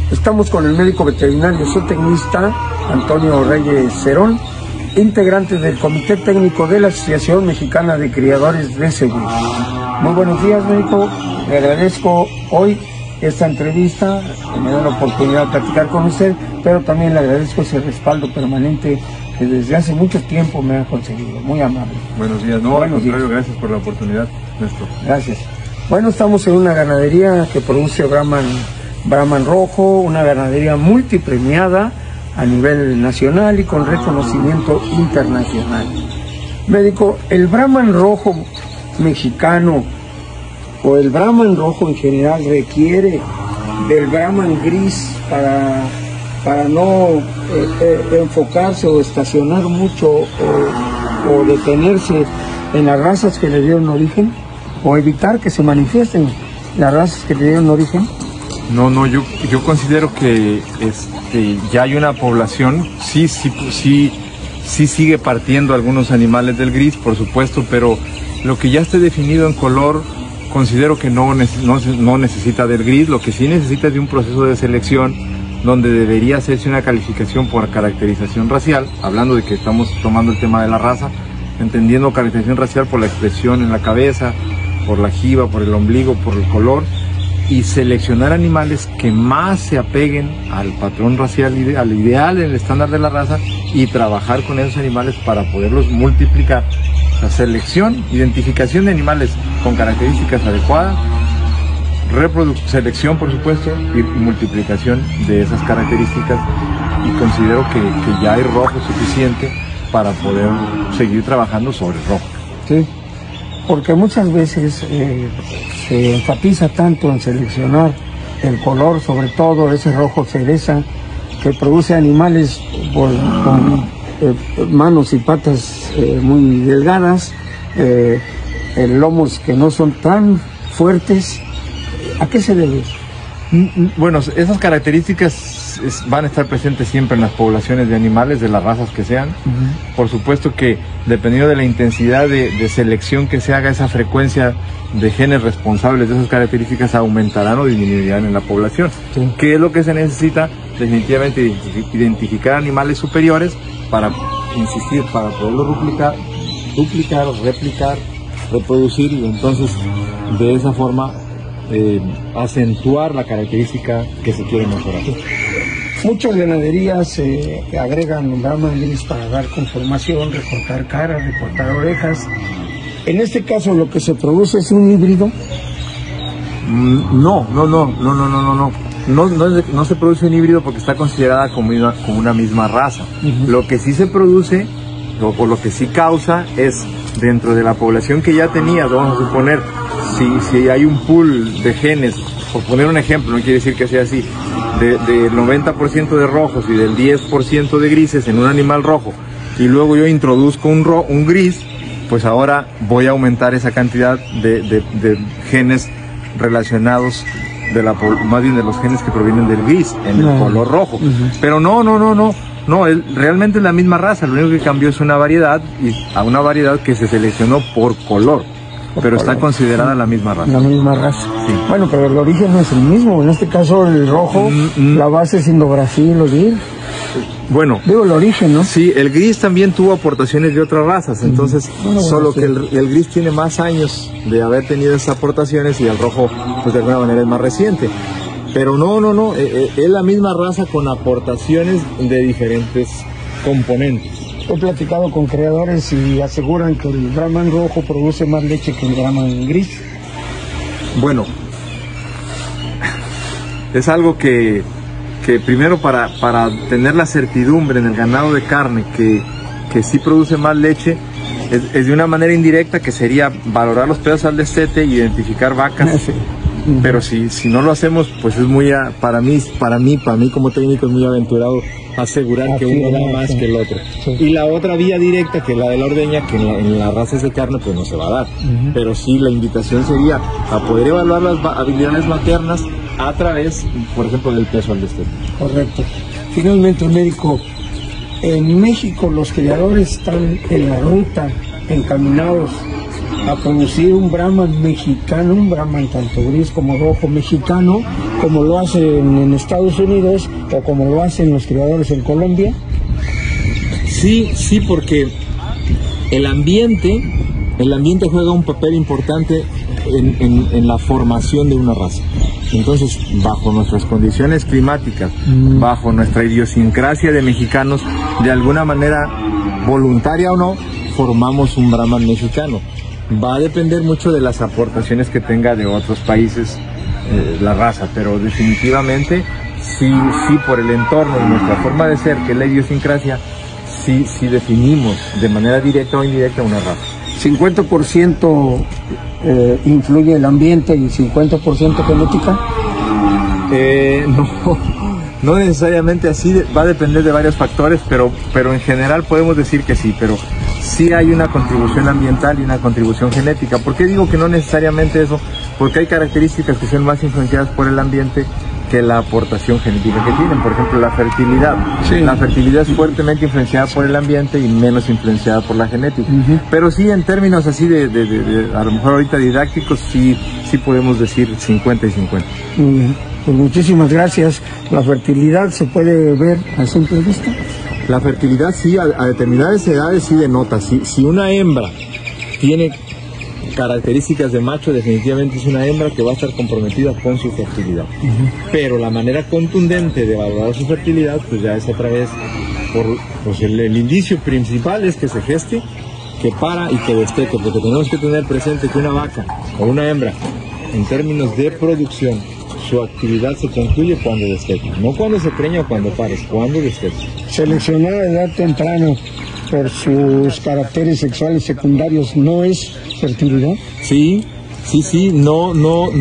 Estamos con el médico veterinario zootecnista Antonio Reyes Cerón, integrante del Comité Técnico de la Asociación Mexicana de Criadores de Cebú. Muy buenos días, médico. Le agradezco hoy esta entrevista, que me da la oportunidad de platicar con usted, pero también le agradezco ese respaldo permanente que desde hace mucho tiempo me ha conseguido. Muy amable. Buenos días. No, al contrario, gracias por la oportunidad, Néstor. Gracias. Bueno, estamos en una ganadería que produce Brahman rojo, una ganadería multipremiada a nivel nacional y con reconocimiento internacional. Médico, ¿el Brahman rojo mexicano o el Brahman rojo en general requiere del Brahman gris para no enfocarse o estacionar mucho o detenerse en las razas que le dieron origen, o evitar que se manifiesten las razas que le dieron origen? No, yo considero que ya hay una población, sí sigue partiendo algunos animales del gris, por supuesto, pero lo que ya esté definido en color, considero que no necesita del gris. Lo que sí necesita es de un proceso de selección donde debería hacerse una calificación por caracterización racial, hablando de que estamos tomando el tema de la raza, entendiendo caracterización racial por la expresión en la cabeza, por la jiba, por el ombligo, por el color, y seleccionar animales que más se apeguen al patrón racial, al ideal, el estándar de la raza, y trabajar con esos animales para poderlos multiplicar. La selección, identificación de animales con características adecuadas, selección por supuesto, y multiplicación de esas características, y considero que ya hay rojo suficiente para poder seguir trabajando sobre el rojo. Sí, porque muchas veces se enfatiza tanto en seleccionar el color, sobre todo ese rojo cereza, que produce animales con manos y patas muy delgadas, lomos que no son tan fuertes. ¿A qué se debe? Bueno, esas características van a estar presentes siempre en las poblaciones de animales, de las razas que sean. Por supuesto que dependiendo de la intensidad de selección que se haga, esa frecuencia de genes responsables de esas características aumentarán o disminuirán en la población. Sí. ¿Qué es lo que se necesita? Definitivamente identificar animales superiores para insistir, para poderlo duplicar, replicar, reproducir, y entonces de esa forma acentuar la característica que se quiere mejorar. Muchas ganaderías agregan Brahman gris para dar conformación, recortar caras, recortar orejas. En este caso, lo que se produce es un híbrido. No se produce un híbrido porque está considerada como una misma raza. Lo que sí se produce, o lo que sí causa, es dentro de la población que ya tenía, vamos a suponer, si hay un pool de genes, por poner un ejemplo, no quiere decir que sea así, del 90% de rojos y del 10% de grises en un animal rojo, y luego yo introduzco un gris, pues ahora voy a aumentar esa cantidad de genes relacionados, más bien de los genes que provienen del gris, en el color rojo. Pero no, realmente es la misma raza, lo único que cambió es una variedad, y a una variedad que se seleccionó por color. Pero está considerada la misma raza. La misma raza. Sí. Bueno, pero el origen no es el mismo. En este caso, el rojo, la base es Indo-Brasil o bien. Bueno. Digo, el origen, ¿no? Sí, el gris también tuvo aportaciones de otras razas. Entonces, solo que el gris tiene más años de haber tenido esas aportaciones, y el rojo, pues de alguna manera es más reciente. Pero no, es la misma raza con aportaciones de diferentes componentes. He platicado con criadores y aseguran que el Brahman rojo produce más leche que el Brahman gris. Bueno, es algo que primero para tener la certidumbre en el ganado de carne que sí produce más leche, es de una manera indirecta, que sería valorar los pedazos al destete y identificar vacas. Sí. Pero si no lo hacemos, pues es muy, para mí como técnico es muy aventurado asegurar que uno da más que el otro. Sí. Y la otra vía directa, que es la de la ordeña, que en las razas de carne pues no se va a dar. Pero sí, la invitación sería a poder evaluar las habilidades maternas a través, por ejemplo, del peso al destete. Correcto. Finalmente, médico, en México los criadores están en la ruta, encaminados a producir un Brahman mexicano, un Brahman tanto gris como rojo mexicano, como lo hacen en Estados Unidos o como lo hacen los criadores en Colombia? Sí, porque el ambiente juega un papel importante en la formación de una raza. Entonces, bajo nuestras condiciones climáticas, bajo nuestra idiosincrasia de mexicanos, de alguna manera, voluntaria o no, formamos un Brahman mexicano. Va a depender mucho de las aportaciones que tenga de otros países la raza, pero definitivamente sí por el entorno y nuestra forma de ser, que es la idiosincrasia, sí definimos de manera directa o indirecta una raza. 50% influye el ambiente y 50% genética. No necesariamente así, va a depender de varios factores, pero en general podemos decir que sí, pero sí hay una contribución ambiental y una contribución genética. ¿Por qué digo que no necesariamente eso? Porque hay características que son más influenciadas por el ambiente que la aportación genética que tienen. Por ejemplo, la fertilidad. Sí. La fertilidad es fuertemente influenciada por el ambiente y menos influenciada por la genética. Pero sí, en términos así de a lo mejor ahorita didácticos, sí podemos decir 50 y 50. Pues muchísimas gracias. ¿La fertilidad se puede ver a simple vista? La fertilidad sí, a determinadas edades sí denota. Si una hembra tiene características de macho, definitivamente es una hembra que va a estar comprometida con su fertilidad. Pero la manera contundente de valorar su fertilidad, pues ya es a través, pues el indicio principal es que se geste, que para y que destete, porque tenemos que tener presente que una vaca o una hembra, en términos de producción, su actividad se concluye cuando destete, no cuando se preña o cuando pares, cuando destete. Seleccionar a edad temprana por sus caracteres sexuales secundarios no es fertilidad. Sí, no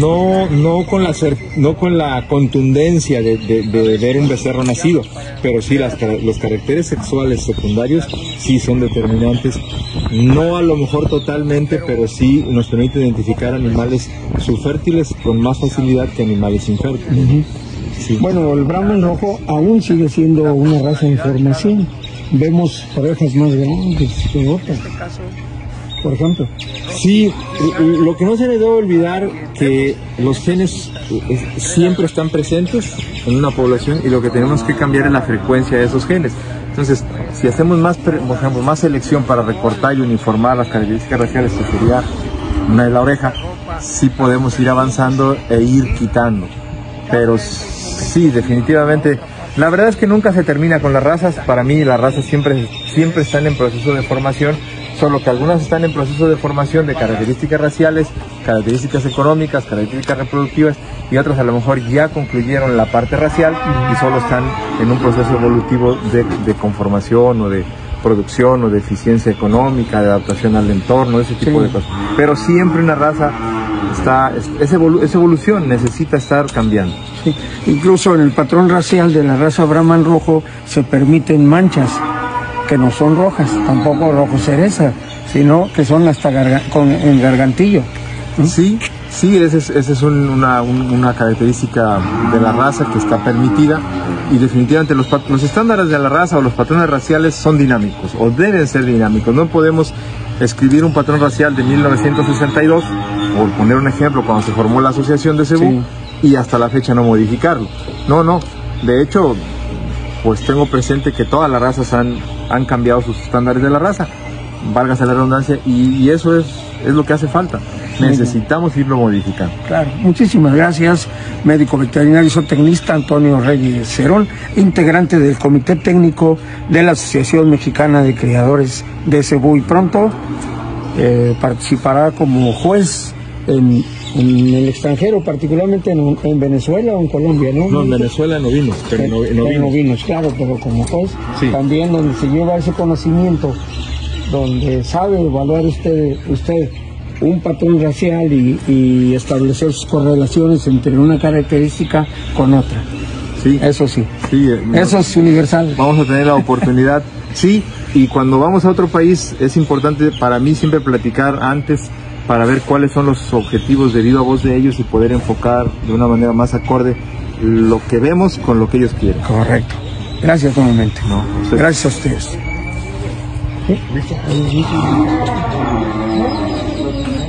con la contundencia de ver un becerro nacido, pero sí los caracteres sexuales secundarios sí son determinantes, no a lo mejor totalmente, pero sí nos permite identificar animales subfértiles con más facilidad que animales infértiles. Sí. Bueno, el Brahman rojo aún sigue siendo una raza en formación. Vemos orejas más grandes que otras, por ejemplo. Sí, lo que no se le debe olvidar que los genes siempre están presentes en una población y lo que tenemos que cambiar es la frecuencia de esos genes. Entonces, si hacemos por ejemplo, más selección para recortar y uniformar las características raciales, que sería una de la oreja, sí podemos ir avanzando e ir quitando. Pero sí, definitivamente, la verdad es que nunca se termina con las razas. Para mí las razas siempre están en proceso de formación, solo que algunas están en proceso de formación de características raciales, características económicas, características reproductivas, y otras a lo mejor ya concluyeron la parte racial y solo están en un proceso evolutivo de conformación o de producción o de eficiencia económica, de adaptación al entorno, ese tipo de cosas. Pero siempre una raza esa evolución necesita estar cambiando. Sí. Incluso en el patrón racial de la raza Brahman rojo se permiten manchas que no son rojas, tampoco rojo cereza, sino que son hasta en gargantillo. Sí, esa es una característica de la raza que está permitida, y definitivamente los estándares de la raza o los patrones raciales son dinámicos o deben ser dinámicos. No podemos escribir un patrón racial de 1962, por poner un ejemplo, cuando se formó la asociación de Cebú, y hasta la fecha no modificarlo. No, de hecho, pues tengo presente que todas las razas han cambiado sus estándares de la raza, válgase la redundancia, y eso es lo que hace falta. Necesitamos irlo modificando. Claro, muchísimas gracias, médico veterinario y zootecnista Antonio Reyes Cerón, integrante del Comité Técnico de la Asociación Mexicana de Criadores de Cebú, y pronto participará como juez en el extranjero, particularmente en Venezuela o en Colombia, ¿no? No, en Venezuela no vino, pero no vino. Claro, pero como juez, también donde se lleva ese conocimiento, donde sabe evaluar usted un patrón racial y establecer sus correlaciones entre una característica con otra. Sí. Eso sí. Eso es universal. Vamos a tener la oportunidad, sí, y cuando vamos a otro país es importante para mí siempre platicar antes para ver cuáles son los objetivos de viva voz de ellos y poder enfocar de una manera más acorde lo que vemos con lo que ellos quieren. Correcto. Gracias nuevamente. Gracias a ustedes. ¿Sí?